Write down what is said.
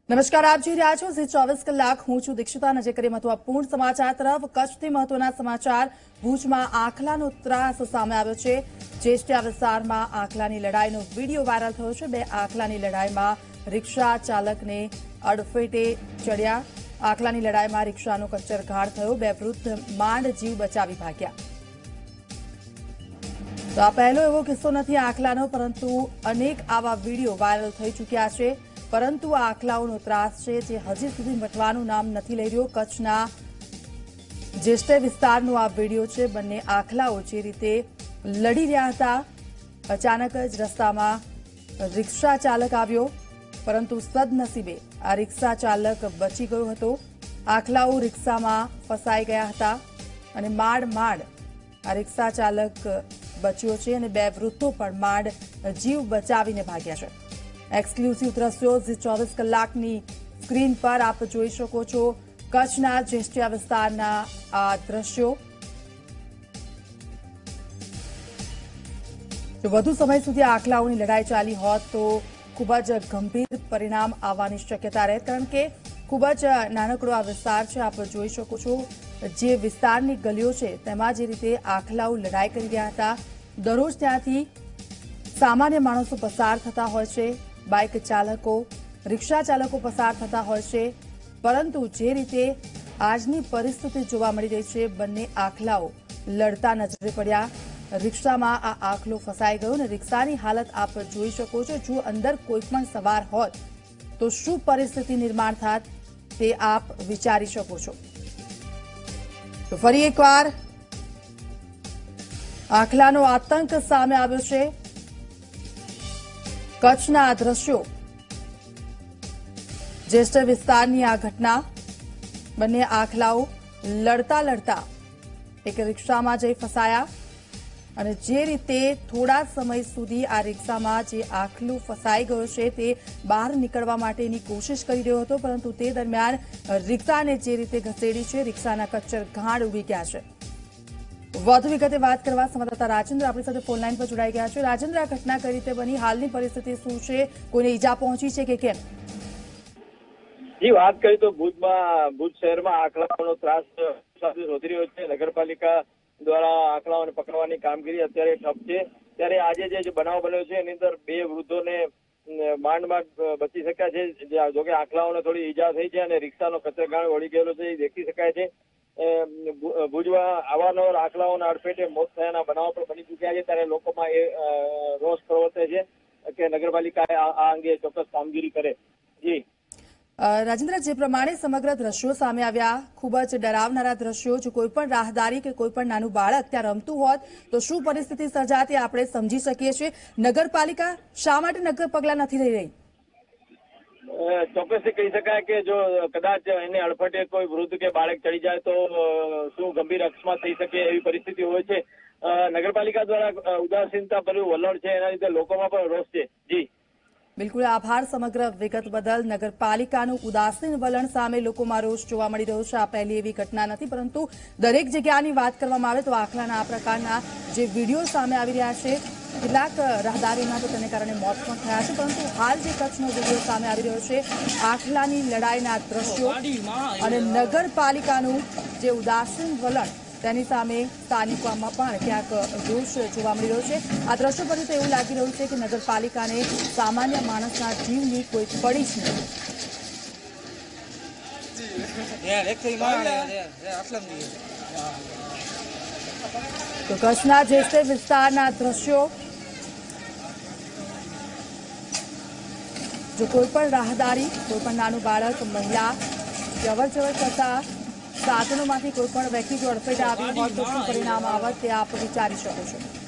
નમસ્કાર, આપ જોઈ રહ્યા છો ઝી 24 કલાક। હું છું દીક્ષિતા। નજર કરીએ મહત્વપૂર્ણ સમાચાર તરફ। કચ્છથી મહત્વના સમાચાર। ભુજમાં આખલાનો ત્રાસ સામે આવ્યો છે। જેસ્ટિયા વિસ્તારમાં આખલાની લડાઈનો વિડીયો વાયરલ થયો છે। બે આખલાની લડાઈમાં રિક્ષા ચાલકને અડફેટે ચડ્યા। આખલાની લડાઈમાં રિક્ષાનો કચ્ચરઘાણ થયો। બે વૃદ્ધ માંડ જીવ બચાવી ભાગ્યા। તો આ પહેલો એવો કિસ્સો નથી આખલાનો, પરંતુ અનેક આવા વિડીયો વાયરલ થઈ ચૂક્યા છે। પરંતુ આ આખલાઓનો ત્રાસ છે જે હજી સુધી મટવાનું નામ નથી લઈ રહ્યો। કચ્છના જેસ્ટે વિસ્તારનો આ વિડીયો છે। બંને આખલાઓ જે રીતે લડી રહ્યા હતા, અચાનક જ રસ્તામાં રિક્ષા ચાલક આવ્યો, પરંતુ સદનસીબે આ રિક્ષા ચાલક બચી ગયો હતો। આખલાઓ રિક્ષામાં ફસાઈ ગયા હતા અને માંડ આ રિક્ષા ચાલક બચ્યો છે અને બે વૃદ્ધો પણ માંડ જીવ બચાવીને ભાગ્યા છે। એક્સક્લુઝિવ દ્રશ્યો ઝી 24 કલાકની સ્ક્રીન પર આપ જોઈ શકો છો। કચ્છના જેસ્ટિયા વિસ્તારના આ દ્રશ્યો। જો વધુ સમય સુધી આખલાઓની લડાઈ ચાલી હોત તો ખૂબ જ ગંભીર પરિણામ આવવાની શક્યતા રહે, કારણ કે ખૂબ જ નાનકડો આ વિસ્તાર છે। આપ જોઈ શકો છો જે વિસ્તારની ગલીઓ છે તેમાં જે રીતે આખલાઓ લડાઈ કરી રહ્યા હતા। દરરોજ ત્યાંથી સામાન્ય માણસો પસાર થતા હોય છે, બાઇક ચાલકો, રિક્ષા ચાલકો પસાર થતા હોય છે, પરંતુ જે રીતે આજની પરિસ્થિતિ જોવા મળી રહી છે, બંને આખલાઓ લડતા નજરે પડ્યા। રિક્ષામાં આ આખલો ફસાઈ ગયો અને રિક્ષાની હાલત આપ જોઈ શકો છો। જો અંદર કોઈ પણ સવાર હોત તો શું પરિસ્થિતિ નિર્માણ થાત તે આપ વિચારી શકો છો। તો ફરી એકવાર આખલાનો આતંક સામે આવ્યો છે। કચ્છના આ દ્રશ્યો, જેસ્ટ વિસ્તારની આ ઘટના। બંને આખલાઓ લડતા એક રિક્ષામાં જઈ ફસાયા અને જે રીતે થોડા સમય સુધી આ રિક્ષામાં જે આખલું ફસાઈ ગયો છે તે બહાર નીકળવા માટેની કોશિશ કરી રહ્યો હતો, પરંતુ તે દરમિયાન રિક્ષાને જે રીતે ઘસેડી છે, રિક્ષાના કચ્ચરઘાણ ઉડી ગયા છે। વધુ વિગતે વાત કરવા સંવાદદાતા રાજેન્દ્ર આપણી સાથે ફોનલાઈન પર જોડાઈ ગયા છે। રાજેન્દ્ર, આ ઘટના કઈ રીતે બની? હાલની પરિસ્થિતિ શું છે? કોઈને ઈજા પહોંચી છે કે કેમ? જી, વાત કરી તો ભુજ શહેરમાં આખલાઓનો ત્રાસ વધી રહ્યો છે। નગરપાલિકા દ્વારા આખલાઓને પકડવાની કામગીરી અત્યારે ઠપ છે। ત્યારે આજે જે બનાવ બન્યો છે એની અંદર બે વૃદ્ધોને માંડ બચી શક્યા છે। જોકે આખલાઓને થોડી ઈજા થઈ છે અને રિક્ષાનો કચરઘાણ વળી ગયેલો છે એ દેખી શકાય છે। ભુજમાં અવારનવાર આખલાઓના અડફેટે મોત થયાના બનાવો પણ બની ચૂક્યા છે। ત્યારે લોકોમાં એ રોષ પ્રવર્તે છે કે નગરપાલિકાએ આ અંગે ચોક્કસ કામગીરી કરે। જી રાજેન્દ્ર, જે પ્રમાણે સમગ્ર દ્રશ્યો સામે આવ્યા, ખૂબ જ ડરાવનારા દ્રશ્યો। જો કોઈ પણ રાહદારી કે કોઈ પણ નાનું બાળક ત્યાં રમતું હોત તો શું પરિસ્થિતિ સર્જાત એ આપણે સમજી શકીએ છીએ। નગરપાલિકા શા માટે નક્કર પગલાં નથી લઈ રહી? ચોક્કસથી કહી શકાય કે જો કદાચ એને અડફટે કોઈ વૃદ્ધ કે બાળક ચડી જાય તો શું ગંભીર અકસ્માત થઈ શકે એવી પરિસ્થિતિ હોય છે। નગરપાલિકા દ્વારા ઉદાસીનતા ભર્યું વલણ છે, એના લીધે લોકોમાં પણ રોષ છે। જી બિલકુલ, આભાર સમગ્ર વિગત બદલ। નગરપાલિકાનું ઉદાસીન વલણ સામે લોકોમાં રોષ જોવા મળી રહ્યો છે। આ પહેલી એવી ઘટના નથી, પરંતુ દરેક જગ્યાની વાત કરવામાં આવે તો આખલાના આ પ્રકારના જે વિડીયો સામે આવી રહ્યા છે, કેટલાક રાહદારીઓના તો તેને કારણે મોત પણ થયા છે, પરંતુ હાલ જે કચ્છનો વિડીયો સામે આવી રહ્યો છે, આખલાની લડાઈના દ્રશ્યો અને નગરપાલિકાનું જે ઉદાસીન વલણ, તેની સામે સ્થાનિકોમાં પણ ક્યાંક રોષ જોવા મળી રહ્યો છે। આ દ્રશ્યો પરથી તો એવું લાગી રહ્યું છે કે નગરપાલિકાને સામાન્ય માણસના જીવની કોઈ પડી જ નથી। તો કચ્છના જેસ્ટે વિસ્તારના દ્રશ્યો, જો કોઈ પણ રાહદારી, કોઈ પણ નાનું બાળક, મહિલા જે અવરજવર કરતા સાધનોમાંથી કોઈ પણ વ્યક્તિ જો અડફેટે આવ્યું હોત તો શું પરિણામ આવત તે આપ વિચારી શકો છો।